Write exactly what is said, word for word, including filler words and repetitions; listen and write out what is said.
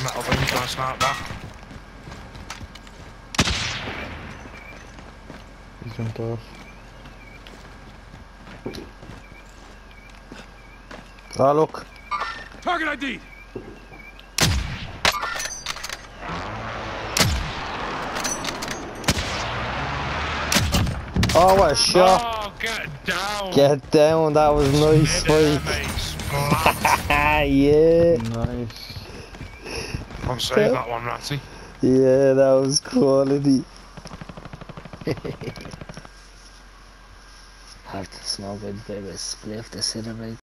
Metal beam, try and snipe that. He's jumped off. Oh look! Target I D! Oh, what a shot! Oh, get down! Get down, that was nice, There, Spike. mate, splat. Yeah! Nice. I'll save that one, Ratty. Yeah, that was quality. Have to smoke a bit of a spliff to celebrate.